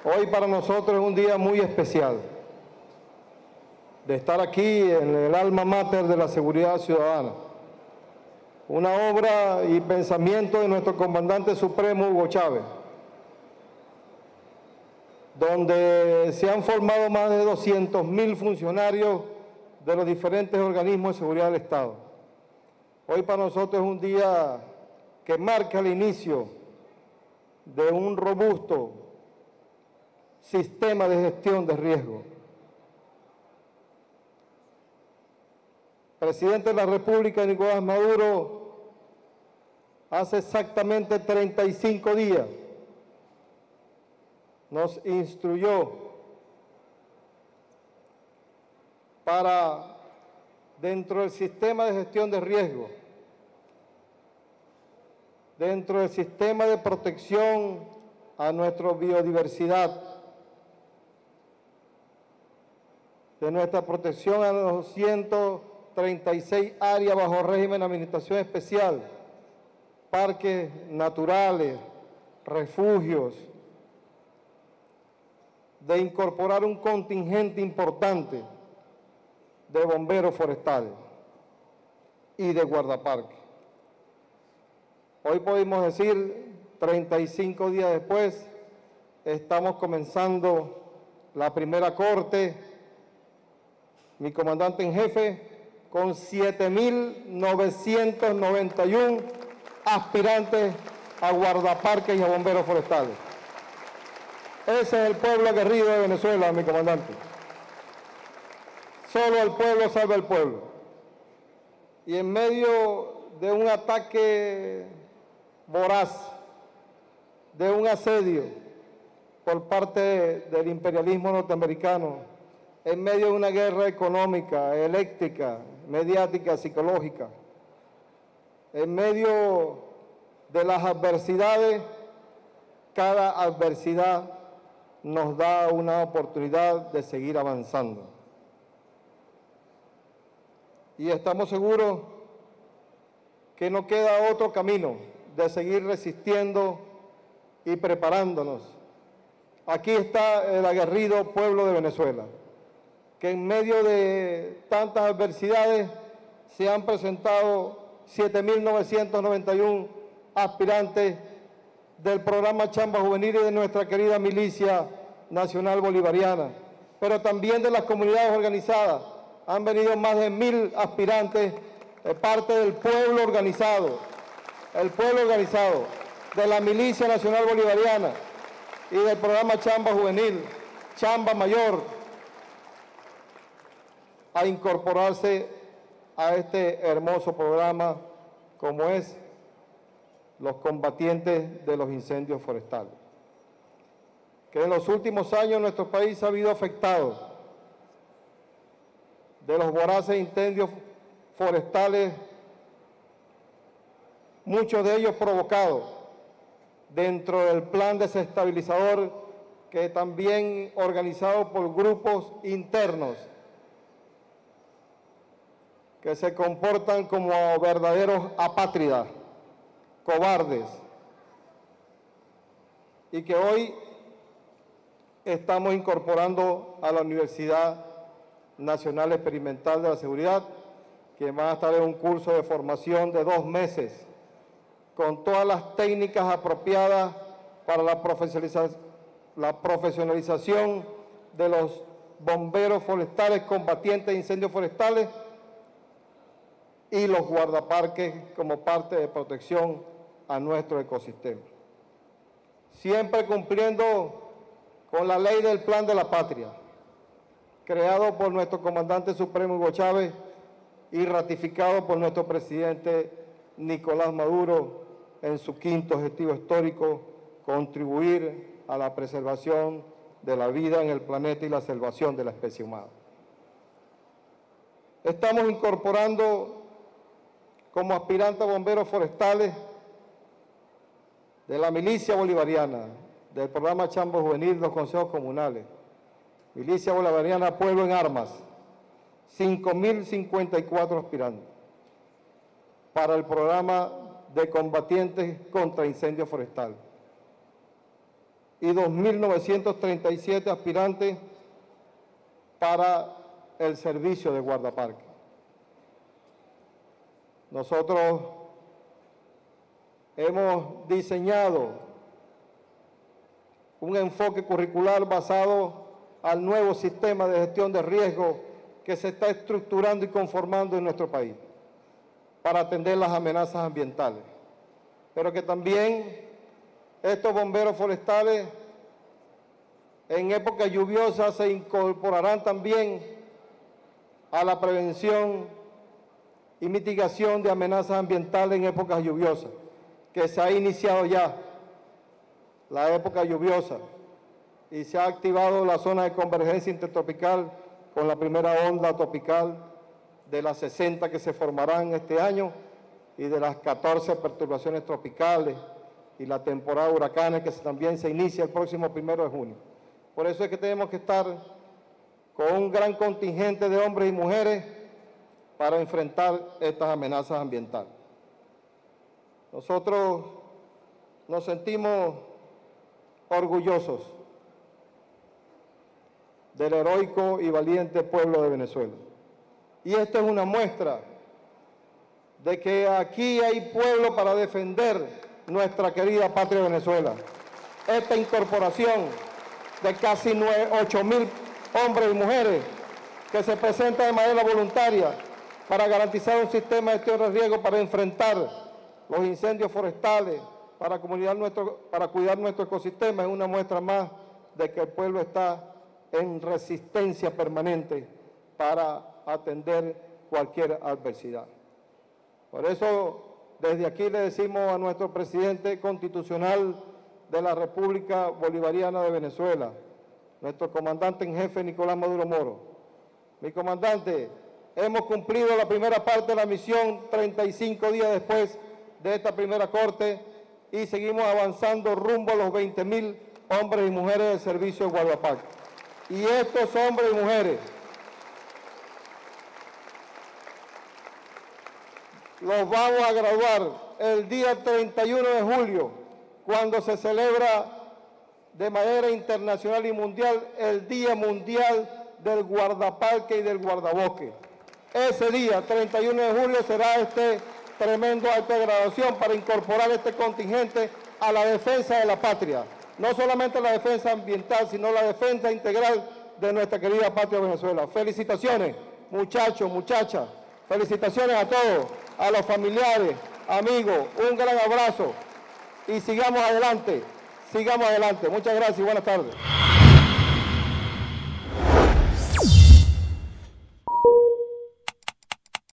Hoy para nosotros es un día muy especial de estar aquí en el alma mater de la seguridad ciudadana. Una obra y pensamiento de nuestro comandante supremo Hugo Chávez, donde se han formado más de 200.000 funcionarios de los diferentes organismos de seguridad del Estado. Hoy para nosotros es un día que marca el inicio de un robusto sistema de gestión de riesgo. El presidente de la República, Nicolás Maduro, hace exactamente 35 días nos instruyó para, dentro del sistema de gestión de riesgo, dentro del sistema de protección a nuestra biodiversidad, de nuestra protección a los 136 áreas bajo régimen de administración especial, parques naturales, refugios, de incorporar un contingente importante de bomberos forestales y de guardaparques. Hoy podemos decir, 35 días después, estamos comenzando la primera corte, mi comandante en jefe, con 7.991 aspirantes a guardaparques y a bomberos forestales. Ese es el pueblo aguerrido de Venezuela, mi comandante. Solo el pueblo salva al pueblo. Y en medio de un ataque voraz, de un asedio por parte del imperialismo norteamericano, en medio de una guerra económica, eléctrica, mediática, psicológica, en medio de las adversidades, cada adversidad nos da una oportunidad de seguir avanzando. Y estamos seguros que no queda otro camino de seguir resistiendo y preparándonos. Aquí está el aguerrido pueblo de Venezuela, que en medio de tantas adversidades se han presentado 7.991 aspirantes del programa Chamba Juvenil y de nuestra querida Milicia Nacional Bolivariana, pero también de las comunidades organizadas. Han venido más de 1.000 aspirantes de parte del pueblo organizado, de la Milicia Nacional Bolivariana y del programa Chamba Juvenil, Chamba Mayor, a incorporarse a este hermoso programa como es los combatientes de los incendios forestales. Que en los últimos años nuestro país ha habido afectado de los voraces incendios forestales, muchos de ellos provocados dentro del plan desestabilizador que también organizado por grupos internos que se comportan como verdaderos apátridas, cobardes, y que hoy estamos incorporando a la Universidad Nacional Experimental de la Seguridad, que va a estar en un curso de formación de 2 meses, con todas las técnicas apropiadas para la profesionalización de los bomberos forestales, combatientes de incendios forestales, y los guardaparques como parte de protección a nuestro ecosistema. Siempre cumpliendo con la ley del Plan de la Patria, creado por nuestro comandante supremo Hugo Chávez y ratificado por nuestro presidente Nicolás Maduro en su 5º objetivo histórico, contribuir a la preservación de la vida en el planeta y la salvación de la especie humana. Estamos incorporando como aspirantes a bomberos forestales de la Milicia Bolivariana, del programa Chamba Juvenil de los consejos comunales, Milicia Bolivariana Pueblo en Armas, 5.054 aspirantes para el programa de combatientes contra incendios forestales. y 2.937 aspirantes para el servicio de guardaparque. Nosotros hemos diseñado un enfoque curricular basado al nuevo sistema de gestión de riesgo que se está estructurando y conformando en nuestro país para atender las amenazas ambientales. Pero que también estos bomberos forestales en época lluviosa se incorporarán también a la prevención y mitigación de amenazas ambientales en épocas lluviosas, que se ha iniciado ya la época lluviosa y se ha activado la zona de convergencia intertropical con la primera onda tropical de las 60 que se formarán este año y de las 14 perturbaciones tropicales y la temporada de huracanes que también se inicia el próximo 1 de junio. Por eso es que tenemos que estar con un gran contingente de hombres y mujeres para enfrentar estas amenazas ambientales. Nosotros nos sentimos orgullosos del heroico y valiente pueblo de Venezuela. Y esta es una muestra de que aquí hay pueblo para defender nuestra querida patria Venezuela. Esta incorporación de casi 8.000 hombres y mujeres que se presentan de manera voluntaria para garantizar un sistema de gestión de riesgo para enfrentar los incendios forestales, para cuidar nuestro ecosistema, es una muestra más de que el pueblo está en resistencia permanente para atender cualquier adversidad. Por eso, desde aquí le decimos a nuestro presidente constitucional de la República Bolivariana de Venezuela, nuestro comandante en jefe Nicolás Maduro Moro: mi comandante, hemos cumplido la primera parte de la misión 35 días después de esta primera corte y seguimos avanzando rumbo a los 20.000 hombres y mujeres del servicio de guardaparque. Y estos hombres y mujeres los vamos a graduar el día 31 de julio, cuando se celebra de manera internacional y mundial el Día Mundial del Guardaparque y del Guardabosque. Ese día, 31 de julio, será este tremendo acto de graduación para incorporar este contingente a la defensa de la patria. No solamente la defensa ambiental, sino la defensa integral de nuestra querida patria Venezuela. Felicitaciones, muchachos, muchachas. Felicitaciones a todos, a los familiares, amigos. Un gran abrazo y sigamos adelante, sigamos adelante. Muchas gracias y buenas tardes.